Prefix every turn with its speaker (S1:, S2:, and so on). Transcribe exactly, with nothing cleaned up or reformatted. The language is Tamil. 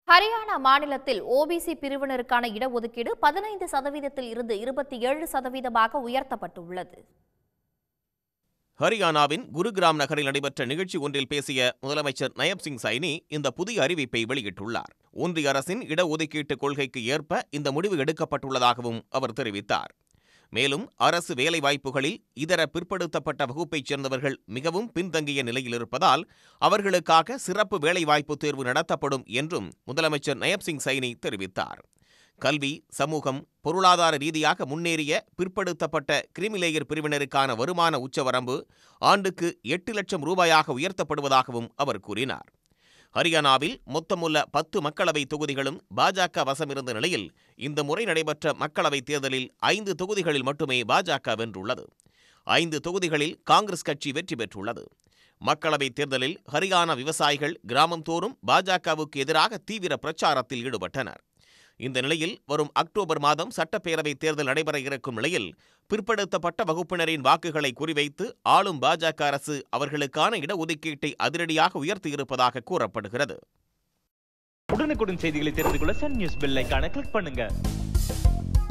S1: ஹரியானா மாநிலத்தில் ஓபிசி பிரிவினருக்கான இடஒதுக்கீடு பதினைந்து சதவீதத்தில் இருந்து இருபத்தி ஏழு சதவீதமாக உயர்த்தப்பட்டுள்ளது.
S2: ஹரியானாவின் குருகிராம் நகரில் நடைபெற்ற நிகழ்ச்சி ஒன்றில் பேசிய முதலமைச்சர் நயப் சிங் சைனி இந்த புதிய அறிவிப்பை வெளியிட்டுள்ளார். ஒன்றிய அரசின் இடஒதுக்கீட்டு கொள்கைக்கு ஏற்ப இந்த முடிவு எடுக்கப்பட்டுள்ளதாகவும் அவர் தெரிவித்தார். மேலும் அரசு வேலைவாய்ப்புகளில் இதர பிற்படுத்தப்பட்ட வகுப்பைச் சேர்ந்தவர்கள் மிகவும் பின்தங்கிய நிலையில் இருப்பதால் அவர்களுக்காக சிறப்பு வேலைவாய்ப்பு தேர்வு நடத்தப்படும் என்றும் முதலமைச்சர் நயப் சிங் சைனி தெரிவித்தார். கல்வி, சமூகம், பொருளாதார ரீதியாக முன்னேறிய பிற்படுத்தப்பட்ட கிரிமிலேயர் பிரிவினருக்கான வருமான உச்சவரம்பு ஆண்டுக்கு எட்டு லட்சம் ரூபாயாக உயர்த்தப்படுவதாகவும் அவர் கூறினார். ஹரியானாவில் மொத்தமுள்ள பத்து மக்களவை தொகுதிகளும் பாஜக வசமிருந்த நிலையில் இந்த முறை நடைபெற்ற மக்களவைத் தேர்தலில் ஐந்து தொகுதிகளில் மட்டுமே பாஜக வென்றுள்ளது. ஐந்து தொகுதிகளில் காங்கிரஸ் கட்சி வெற்றி பெற்றுள்ளது. மக்களவைத் தேர்தலில் ஹரியானா விவசாயிகள் கிராமம் தோறும் பாஜகவுக்கு எதிராக தீவிர பிரச்சாரத்தில் ஈடுபட்டனர். இந்த நிலையில் வரும் அக்டோபர் மாதம் சட்டப்பேரவைத் தேர்தல் நடைபெற இருக்கும் நிலையில் பிற்படுத்தப்பட்ட வகுப்பினரின் வாக்குகளை குறிவைத்து ஆளும் பாஜக அரசு அவர்களுக்கான இடஒதுக்கீட்டை அதிரடியாக உயர்த்தியிருப்பதாக கூறப்படுகிறது.
S3: உடனுக்குடன் செய்திகளை தெரிந்து கொள்ள சன் நியூஸ் பெல் ஐகானை கிளிக் பண்ணுங்க.